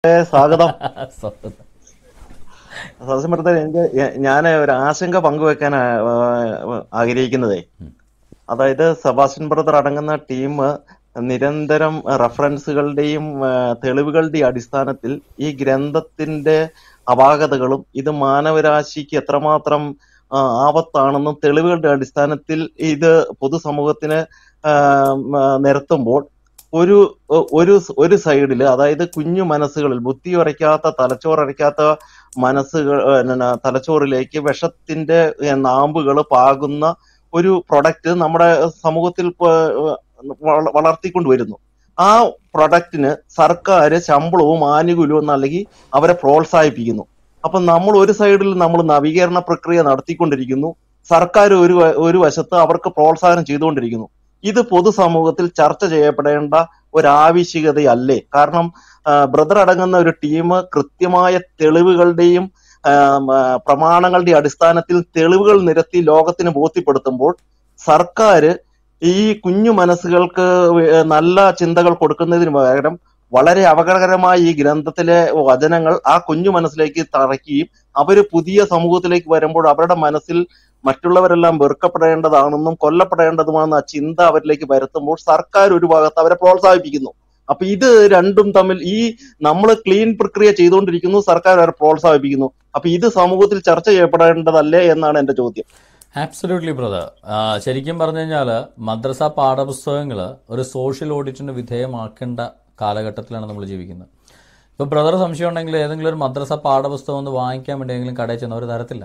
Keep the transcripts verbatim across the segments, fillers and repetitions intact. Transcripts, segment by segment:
സ്വാഗതം. സത്യം പറഞ്ഞാൽ എനിക്ക് ഞാൻ ഒരു ആശങ്ക പങ്കുവെക്കാൻ ആഗ്രഹിക്കുന്നതേ, അതായത് സെബാസ്റ്റ്യൻ ബ്രദർ അടങ്ങുന്ന ടീം നിരന്തരം റെഫറൻസുകളുടെയും തെളിവുകളുടെയും അടിസ്ഥാനത്തിൽ ഈ ഗ്രന്ഥത്തിന്റെ അപാകതകളും ഇത് മാനവരാശിക്ക് എത്രമാത്രം ആപത്താണെന്നും തെളിവുകളുടെ അടിസ്ഥാനത്തിൽ ഇത് പൊതുസമൂഹത്തിന് നിരത്തുമ്പോൾ ഒരു ഒരു ഒരു സൈഡില്, അതായത് കുഞ്ഞു മനസ്സുകളിൽ, ബുദ്ധി ഉറയ്ക്കാത്ത തലച്ചോറയ്ക്കാത്ത മനസ്സുകൾ തലച്ചോറിലേക്ക് വിഷത്തിന്റെ നാമ്പുകൾ പാകുന്ന ഒരു പ്രൊഡക്റ്റ് നമ്മുടെ സമൂഹത്തിൽ വളർത്തിക്കൊണ്ടുവരുന്നു. ആ പ്രൊഡക്റ്റിന് സർക്കാർ ശമ്പളവും ആനുകൂല്യവും നൽകി അവരെ പ്രോത്സാഹിപ്പിക്കുന്നു. അപ്പൊ നമ്മൾ ഒരു സൈഡിൽ നമ്മൾ നവീകരണ പ്രക്രിയ നടത്തിക്കൊണ്ടിരിക്കുന്നു, സർക്കാർ ഒരു ഒരു വശത്ത് അവർക്ക് പ്രോത്സാഹനം ചെയ്തുകൊണ്ടിരിക്കുന്നു. ഇത് പൊതുസമൂഹത്തിൽ ചർച്ച ചെയ്യപ്പെടേണ്ട ഒരാവശ്യകതയല്ലേ? കാരണം ബ്രദർ അടങ്ങുന്ന ഒരു ടീം കൃത്യമായ തെളിവുകളുടെയും പ്രമാണങ്ങളുടെ അടിസ്ഥാനത്തിൽ തെളിവുകൾ നിരത്തി ലോകത്തിന് ബോധ്യപ്പെടുത്തുമ്പോൾ സർക്കാർ ഈ കുഞ്ഞു മനസ്സുകൾക്ക് നല്ല ചിന്തകൾ കൊടുക്കുന്നതിന് പകരം വളരെ അപകടകരമായ ഈ ഗ്രന്ഥത്തിലെ വചനങ്ങൾ ആ കുഞ്ഞു മനസ്സിലേക്ക് തറയ്ക്കുകയും അവര് പുതിയ സമൂഹത്തിലേക്ക് വരുമ്പോൾ അവരുടെ മനസ്സിൽ മറ്റുള്ളവരെല്ലാം വെറുക്കപ്പെടേണ്ടതാണെന്നും കൊല്ലപ്പെടേണ്ടതുമാണെന്ന ആ ചിന്ത അവരിലേക്ക് വരുത്തുമ്പോൾ സർക്കാർ ഒരു ഭാഗത്ത് അവരെ പ്രോത്സാഹിപ്പിക്കുന്നു. അപ്പൊ ഇത് രണ്ടും തമ്മിൽ ഈ നമ്മൾ ക്ലീൻ പ്രക്രിയ ചെയ്തുകൊണ്ടിരിക്കുന്നു, സർക്കാർ അവരെ പ്രോത്സാഹിപ്പിക്കുന്നു. അപ്പൊ ഇത് സമൂഹത്തിൽ ചർച്ച ചെയ്യപ്പെടേണ്ടതല്ലേ എന്നാണ് എന്റെ ചോദ്യം. Absolutely brother. ശരിക്കും പറഞ്ഞു കഴിഞ്ഞാൽ മദ്രസ പാഠപുസ്തകങ്ങൾ ഒരു സോഷ്യൽ ഓഡിറ്റിന് വിധേയമാക്കേണ്ട കാലഘട്ടത്തിലാണ് നമ്മൾ ജീവിക്കുന്നത്. ഇപ്പോൾ ബ്രദർ സംശയം ഉണ്ടെങ്കിൽ ഏതെങ്കിലും ഒരു മദ്രസ പാഠപുസ്തകം ഒന്ന് വാങ്ങിക്കാൻ വേണ്ടിയെങ്കിലും കടയിൽ ചെന്നവർ തരത്തില്ല.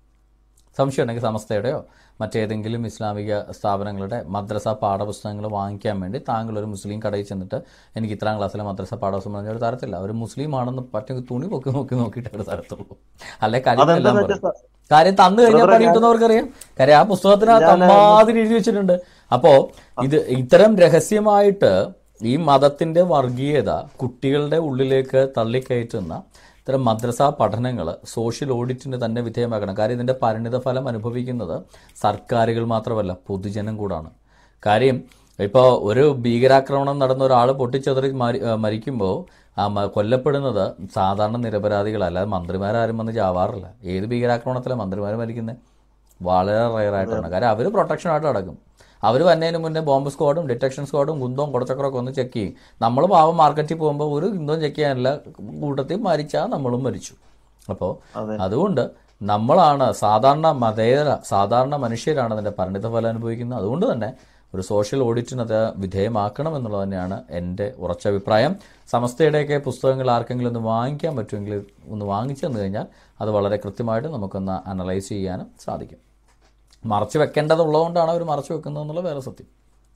സംശയം ഉണ്ടെങ്കിൽ സമസ്തയുടെയോ മറ്റേതെങ്കിലും ഇസ്ലാമിക സ്ഥാപനങ്ങളുടെ മദ്രസ പാഠപുസ്തകങ്ങൾ വാങ്ങിക്കാൻ വേണ്ടി താങ്കൾ ഒരു മുസ്ലിം കടയിൽ ചെന്നിട്ട് എനിക്ക് ഇത്രാം ക്ലാസ്സിലെ മദ്രസ പാഠപുസ്തകം പറഞ്ഞാൽ തരത്തില്ല. ഒരു മുസ്ലിം ആണെന്ന് പറ്റുമെങ്കിൽ തുണി പൊക്കി നോക്കി നോക്കിയിട്ട് അവർ തരത്തുള്ളൂ. അല്ലെ കാര്യം കാര്യം തന്നു കഴിഞ്ഞാൽ പണി കിട്ടുന്നവർക്കറിയാം. കാര്യം ആ പുസ്തകത്തിനകത്ത് അമ്മാതിരി എഴുതി വെച്ചിട്ടുണ്ട്. അപ്പോ ഇത് ഇത്തരം രഹസ്യമായിട്ട് ഈ മതത്തിന്റെ വർഗീയത കുട്ടികളുടെ ഉള്ളിലേക്ക് തള്ളിക്കയറ്റുന്ന ഇത്തരം മദ്രസ പഠനങ്ങൾ സോഷ്യൽ ഓഡിറ്റിന് തന്നെ വിധേയമാക്കണം. കാര്യം ഇതിൻ്റെ പരിണിത ഫലം അനുഭവിക്കുന്നത് സർക്കാരുകൾ മാത്രമല്ല, പൊതുജനം കൂടാണ്. കാര്യം ഇപ്പോൾ ഒരു ഭീകരാക്രമണം നടന്ന ഒരാൾ പൊട്ടിച്ചെതറി മരിക്കുമ്പോൾ ആ കൊല്ലപ്പെടുന്നത് സാധാരണ നിരപരാധികളല്ല, അല്ലാതെ മന്ത്രിമാരാരും വന്ന് ചാവാറില്ല. ഏത് ഭീകരാക്രമണത്തിലാണ് മന്ത്രിമാർ മരിക്കുന്നത്? വളരെ റയറായിട്ടാണ്. കാര്യം അവർ പ്രൊട്ടക്ഷനായിട്ട് നടക്കും. അവർ വന്നതിന് മുന്നേ ബോംബ് സ്ക്വാഡും ഡിറ്റക്ഷൻ സ്ക്വാഡും കുന്തവും കുടച്ചക്രമൊക്കെ ഒന്ന് ചെക്ക് ചെയ്യും. നമ്മൾ പാവം മാർക്കറ്റിൽ പോകുമ്പോൾ ഒരു കുന്തവും ചെക്ക് ചെയ്യാനില്ല, കൂട്ടത്തിൽ മരിച്ചാൽ നമ്മളും മരിച്ചു. അപ്പോൾ അതുകൊണ്ട് നമ്മളാണ് സാധാരണ മതേതര സാധാരണ മനുഷ്യരാണ് അതിൻ്റെ പരിണിത ഫലം അനുഭവിക്കുന്നത്. അതുകൊണ്ട് തന്നെ ഒരു സോഷ്യൽ ഓഡിറ്റിനത് വിധേയമാക്കണം എന്നുള്ളത് തന്നെയാണ് എൻ്റെ ഉറച്ച അഭിപ്രായം. സമസ്തയുടെയൊക്കെ പുസ്തകങ്ങൾ ആർക്കെങ്കിലും ഒന്ന് വാങ്ങിക്കാൻ പറ്റുമെങ്കിൽ ഒന്ന് വാങ്ങിച്ചു തന്നു കഴിഞ്ഞാൽ അത് വളരെ കൃത്യമായിട്ട് നമുക്കൊന്ന് അനലൈസ് ചെയ്യാനും സാധിക്കും. മറച്ചു വെക്കേണ്ടതുള്ളതുകൊണ്ടാണ് അവർ മറച്ചു വെക്കുന്നത് എന്നുള്ള വേറെ സത്യം.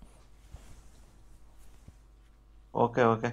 ഓക്കെ ഓക്കെ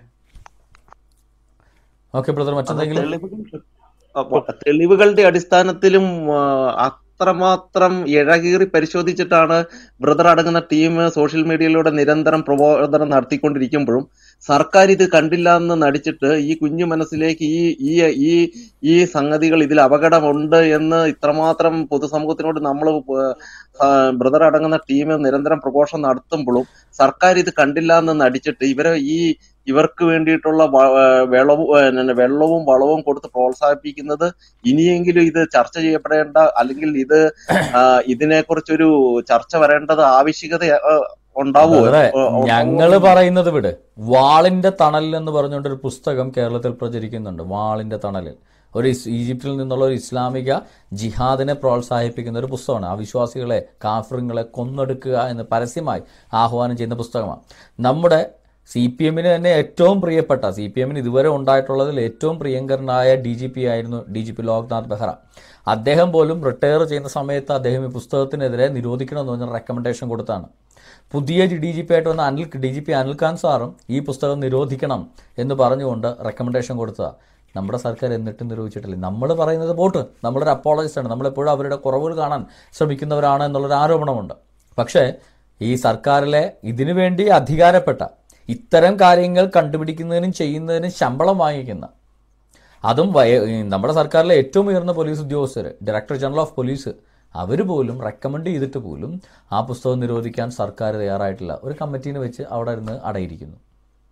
ഓക്കെ ബ്രദർ, മറ്റെന്തെങ്കിലും? തെളിവുകളുടെ അടിസ്ഥാനത്തിലും അത്രമാത്രം ഇഴകീറി പരിശോധിച്ചിട്ടാണ് ബ്രദർ അടങ്ങുന്ന ടീം സോഷ്യൽ മീഡിയയിലൂടെ നിരന്തരം പ്രബോധനം നടത്തിക്കൊണ്ടിരിക്കുമ്പോഴും സർക്കാർ ഇത് കണ്ടില്ല എന്ന് നടിച്ചിട്ട് ഈ കുഞ്ഞു മനസ്സിലേക്ക് ഈ ഈ ഈ സംഗതികൾ ഇതിൽ അപകടമുണ്ട് എന്ന് ഇത്രമാത്രം പൊതുസമൂഹത്തിനോട് നമ്മൾ ബ്രദർ അടങ്ങുന്ന ടീം നിരന്തരം പ്രഘോഷണം നടത്തുമ്പോഴും സർക്കാർ ഇത് കണ്ടില്ല എന്ന് നടിച്ചിട്ട് ഇവരെ ഈ ഇവർക്ക് വേണ്ടിയിട്ടുള്ള വെള്ളവും വെള്ളവും വളവും കൊടുത്ത് പ്രോത്സാഹിപ്പിക്കുന്നത് ഇനിയെങ്കിലും ഇത് ചർച്ച ചെയ്യപ്പെടേണ്ട, അല്ലെങ്കിൽ ഇത് ഇതിനെക്കുറിച്ചൊരു ചർച്ച വരേണ്ടത് ആവശ്യകത ഉണ്ടാവുമോ? ഞങ്ങള് പറയുന്നത് വിട്. വാളിന്റെ തണൽ എന്ന് പറഞ്ഞുകൊണ്ടൊരു പുസ്തകം കേരളത്തിൽ പ്രചരിക്കുന്നുണ്ട്. വാളിന്റെ തണലിൽ ഒരു ഈജിപ്തിൽ നിന്നുള്ള ഒരു ഇസ്ലാമിക ജിഹാദിനെ പ്രോത്സാഹിപ്പിക്കുന്ന ഒരു പുസ്തകമാണ്. അവിശ്വാസികളെ കാഫിറുകളെ കൊന്നെടുക്കുക എന്ന് പരസ്യമായി ആഹ്വാനം ചെയ്യുന്ന പുസ്തകമാണ്. നമ്മുടെ സി പി എമ്മിന് തന്നെ ഏറ്റവും പ്രിയപ്പെട്ട, സി പി എമ്മിന് ഇതുവരെ ഉണ്ടായിട്ടുള്ളതിൽ ഏറ്റവും പ്രിയങ്കരനായ ഡി ജി പി ആയിരുന്നു D G P Loknath Behera. അദ്ദേഹം പോലും റിട്ടയർ ചെയ്യുന്ന സമയത്ത് അദ്ദേഹം ഈ പുസ്തകത്തിനെതിരെ നിരോധിക്കണമെന്ന് പറഞ്ഞ റെക്കമെൻഡേഷൻ കൊടുത്താണ്. പുതിയ ഡി ജി പി ആയിട്ട് വന്ന Anil D G P Anilkhan സാറും ഈ പുസ്തകം നിരോധിക്കണം എന്ന് പറഞ്ഞുകൊണ്ട് റെക്കമെൻഡേഷൻ കൊടുത്തതാണ്. നമ്മുടെ സർക്കാർ എന്നിട്ടും നിരോധിച്ചിട്ടില്ല. നമ്മൾ പറയുന്നത് പോട്ട്, നമ്മളൊരു അപ്പോളജിസ്റ്റാണ്, നമ്മളെപ്പോഴും അവരുടെ കുറവുകൾ കാണാൻ ശ്രമിക്കുന്നവരാണ് എന്നുള്ളൊരു ആരോപണമുണ്ട്. പക്ഷേ ഈ സർക്കാരിലെ ഇതിനു വേണ്ടി അധികാരപ്പെട്ട ഇത്തരം കാര്യങ്ങൾ കണ്ടുപിടിക്കുന്നതിനും ചെയ്യുന്നതിനും ശമ്പളം വാങ്ങിക്കുന്ന, അതും നമ്മുടെ സർക്കാരിലെ ഏറ്റവും ഉയർന്ന പോലീസ് ഉദ്യോഗസ്ഥർ, ഡയറക്ടർ ജനറൽ ഓഫ് പോലീസ്, അവർ പോലും റെക്കമെൻഡ് ചെയ്തിട്ട് പോലും ആ പുസ്തകം നിരോധിക്കാൻ സർക്കാർ തയ്യാറായിട്ടില്ല. ഒരു കമ്മിറ്റീനെ വെച്ച് അവിടെ ഇരുന്ന് അടയിരിക്കുന്നു.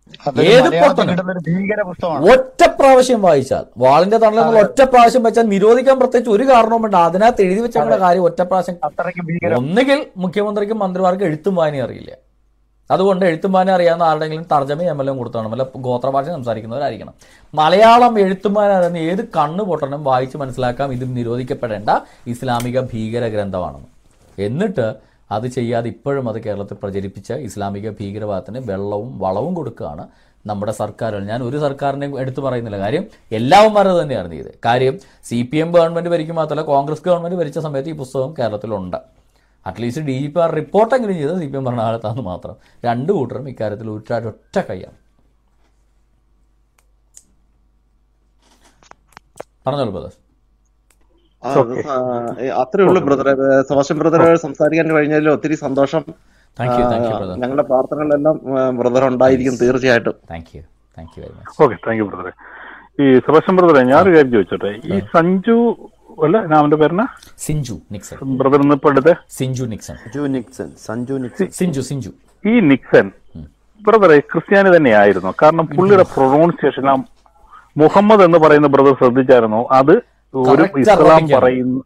ഏത് പൊട്ടനും ഒറ്റ പ്രാവശ്യം വായിച്ചാൽ, വാളിന്റെ തണൽ നമ്മൾ ഒറ്റ പ്രാവശ്യം വെച്ചാൽ നിരോധിക്കാൻ പ്രത്യേകിച്ച് ഒരു കാരണവും വേണ്ട. അതിനകത്ത് എഴുതി വെച്ച കാര്യം ഒറ്റ പ്രാവശ്യം. ഒന്നുകിൽ മുഖ്യമന്ത്രിക്കും മന്ത്രിമാർക്കും എഴുത്തും വായനയും അറിയില്ല, അതുകൊണ്ട് എഴുത്തും വായന അറിയാവുന്ന ആരുടെങ്കിലും തർജ്ജമ എം എൽ എം കൊടുത്തോണം, അല്ല ഗോത്രഭാഷ സംസാരിക്കുന്നവരായിരിക്കണം. മലയാളം എഴുത്തും വായന അറിയുന്ന ഏത് കണ്ണ് പൊട്ടനും വായിച്ച് മനസ്സിലാക്കാം ഇത് നിരോധിക്കപ്പെടേണ്ട ഇസ്ലാമിക ഭീകര ഗ്രന്ഥമാണെന്ന്. എന്നിട്ട് അത് ചെയ്യാതെ ഇപ്പോഴും അത് കേരളത്തിൽ പ്രചരിപ്പിച്ച ഇസ്ലാമിക ഭീകരവാദത്തിന് വെള്ളവും വളവും കൊടുക്കുകയാണ് നമ്മുടെ സർക്കാരുകൾ. ഞാൻ ഒരു സർക്കാരിനെ എടുത്തു പറയുന്നില്ല, കാര്യം എല്ലാവന്മാരും തന്നെയായിരുന്നു ഇത്. കാര്യം സി പി എം ഗവൺമെന്റ് ഭരിക്കും മാത്രമല്ല, കോൺഗ്രസ് ഗവൺമെന്റ് ഭരിച്ച സമയത്ത് ഈ പുസ്തകം കേരളത്തിലുണ്ട്. At least D G P R റിപ്പോർട്ടെങ്കിലും ചെയ്ത് സി പി എം ഭരണകാലത്താന്ന് മാത്രം. രണ്ടു കൂട്ടരും ഇക്കാര്യത്തിൽ ഒറ്റ കയ്യാണ്. പറഞ്ഞോളൂ ബ്രദർ. അത്രേ ഉള്ളൂ ബ്രദറെ. സെബാസ്റ്റ്യൻ ബ്രദറെ സംസാരിക്കാൻ കഴിഞ്ഞതിൽ ഒത്തിരി സന്തോഷം. ഞങ്ങളുടെ പ്രാർത്ഥനകളെല്ലാം ബ്രദർ ഉണ്ടായിരിക്കും തീർച്ചയായിട്ടും. ഓക്കെ, താങ്ക് യു ബ്രദറെ. ഈ സെബാസ്റ്റ്യൻ ബ്രദറെ, ഞാനൊരു കാര്യം ചോദിച്ചോട്ടെ. ഈ സഞ്ജു അല്ല അവന്റെ പേരെന്നാ, സിഞ്ചു നിക്സൺ ബ്രദർ ഇന്നിപ്പോ എടുത്ത് സിഞ്ചു നിക്സൺ സഞ്ജു നിക്സൺ സിഞ്ചു സിഞ്ചു ഈ നിക്സൺ ബ്രദറെ ക്രിസ്ത്യാനി തന്നെയായിരുന്നു. കാരണം പുള്ളിയുടെ പ്രൊണൗൺസിയേഷൻ ആ മുഹമ്മദ് എന്ന് പറയുന്ന ബ്രദർ ശ്രദ്ധിച്ചായിരുന്നു, അത് ഒരു ഇസ്ലാം പറയുന്ന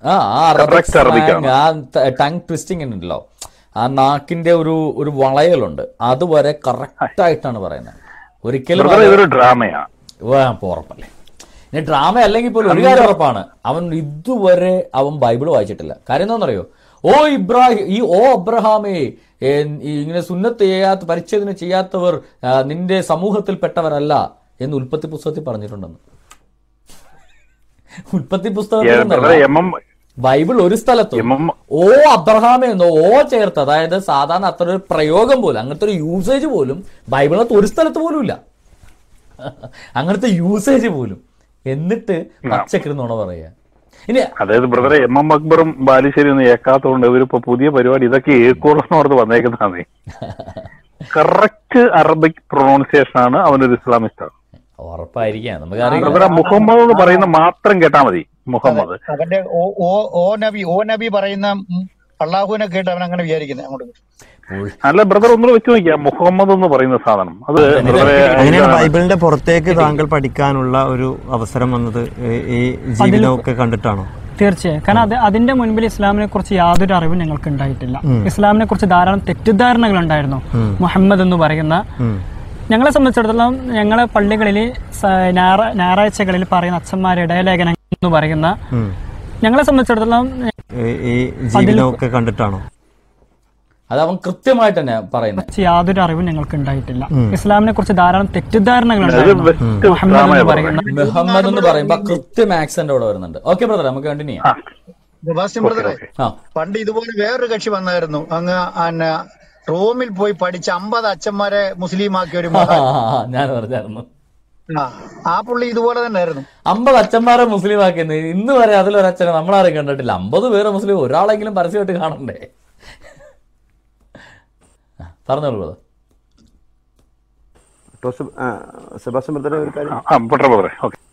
ടങ് ട്വിസ്റ്റിംഗ് ഉണ്ടല്ലോ, ആ നാക്കിന്റെ ഒരു ഒരു വളയലുണ്ട്, അതുവരെ കറക്റ്റ് ആയിട്ടാണ് പറയുന്നത്. ഒരിക്കലും ഇതൊരു ഡ്രാമയാ, ഉറപ്പല്ലേ. ഇനി ഡ്രാമ അല്ലെങ്കിൽ പോലും ഒരു കാര്യം ഉറപ്പാണ്, അവൻ ഇതുവരെ അവൻ ബൈബിൾ വായിച്ചിട്ടില്ല. കാര്യം എന്താണെന്നറിയോ? ഓ ഇബ്രാഹിം ഈ ഓ അബ്രഹാമേ, ഇങ്ങനെ സുന്നത്ത് ചെയ്യാത്ത പരിച്ഛേദന ചെയ്യാത്തവർ നിന്റെ സമൂഹത്തിൽപ്പെട്ടവരല്ല എന്ന് ഉൽപ്പത്തി പുസ്തകത്തിൽ പറഞ്ഞിട്ടുണ്ടെന്ന്. ഉൽപ്പത്തി പുസ്തകത്തിൽ ബൈബിൾ ഒരു സ്ഥലത്തും ഓ അബ്രഹാമേ എന്നോ ഓ ചേർത്ത്, അതായത് സാധാരണ അത്ര ഒരു പ്രയോഗം പോലും, അങ്ങനത്തെ ഒരു യൂസേജ് പോലും ബൈബിളിനകത്ത് ഒരു സ്ഥലത്ത് പോലും ഇല്ല. അങ്ങനത്തെ യൂസേജ് പോലും. എന്നിട്ട് പച്ചക്കിരുന്നോണ പറയാ. ഇനി അതായത് ബ്രദറെ എം എം അക്ബറും ബാലുശ്ശേരി ഒന്നും ഏക്കാത്തതുകൊണ്ട് ഇവരിപ്പോ പുതിയ പരിപാടി ഇതൊക്കെ ഏക്കോളെന്ന് ഓർത്ത് വന്നേക്കുന്നതാണ്. കറക്റ്റ് അറബിക് പ്രൊണൗൺസിയേഷൻ ആണ്, അവനൊരു ഇസ്ലാമിസ്റ്റ് ആണ്. ഉറപ്പായിരിക്കാം. നമുക്ക് മുഹമ്മദ് എന്ന് പറയുന്ന മാത്രം കേട്ടാ മതി. മുഹമ്മദ് അവന്റെ ഓ നബി ഓ നബി പറയുന്ന അള്ളാഹുവിനെ കേട്ട് അവൻ അങ്ങനെ വിചാരിക്കുന്നത് അങ്ങോട്ട്. അല്ല ബ്രദർ ഒന്നും വെച്ച് നോക്കിയാ മുഹമ്മദ് എന്ന് പറയുന്ന സാധനം അത് അങ്ങനെയാണ് ബൈബിളിന്റെ പുറത്തേക്ക് താങ്കൾ പഠിക്കാനുള്ള ഒരു അവസരം വന്നത് ഈ ജീവിതമൊക്കെ കണ്ടിട്ടാണോ? തീർച്ചയായും. കാരണം അത് അതിന്റെ മുൻപിൽ ഇസ്ലാമിനെ കുറിച്ച് യാതൊരു അറിവും ഞങ്ങൾക്ക് ഉണ്ടായിട്ടില്ല. ഇസ്ലാമിനെ കുറിച്ച് ധാരാളം തെറ്റിദ്ധാരണകൾ ഉണ്ടായിരുന്നു. മുഹമ്മദ് എന്ന് പറയുന്ന, ഞങ്ങളെ സംബന്ധിച്ചിടത്തോളം ഞങ്ങളെ പള്ളികളിൽ ഞായറാഴ്ചകളിൽ പറയുന്ന അച്ഛന്മാരുടെ ഇടയലേഖനം എന്ന് പറയുന്ന, ഞങ്ങളെ സംബന്ധിച്ചിടത്തോളം ഈ ജീവിതമൊക്കെ കണ്ടിട്ടാണോ? അത് അവൻ കൃത്യമായിട്ട് തന്നെ പറയുന്നത്. യാതൊരു അറിവും ഞങ്ങൾക്ക് ഉണ്ടായിട്ടില്ല. ഇസ്ലാമിനെ കുറിച്ച് ധാരാളം തെറ്റിദ്ധാരണകൾ ഉണ്ടായിരുന്നു. മുഹമ്മദ് എന്ന് പറയുമ്പോ കൃത്യം ആക്സെന്റോടെ വരുന്നുണ്ട്. ഓക്കെ ബ്രദർ, നമുക്ക് കണ്ടിന്യൂ ചെയ്യാം. സെബാസ്റ്റ്യൻ ബ്രദറെ, പണ്ട് ഇതുപോലെ വേറൊരു കക്ഷി വന്നായിരുന്നു, അങ്ങ് റോമിൽ പോയി പഠിച്ച അമ്പത് അച്ഛന്മാരെ മുസ്ലിം ആക്കിയ ഒരു ഞാൻ പറഞ്ഞായിരുന്നു. ആ പുള്ളി ഇതുപോലെ തന്നെ ആയിരുന്നു. അമ്പത് അച്ഛന്മാരെ മുസ്ലിം ആക്കിയത് ഇന്ന് വരെ അതിലൊരച്ഛനെ നമ്മളാരും കണ്ടിട്ടില്ല. അമ്പത് പേരെ മുസ്ലിം ഒരാളെങ്കിലും പരസ്യമായിട്ട് കാണണ്ടേ? പറഞ്ഞോളൂ ബ്രദർ. സെബാസ്റ്റ്യൻ ബ്രദറെ ഒരു കാര്യം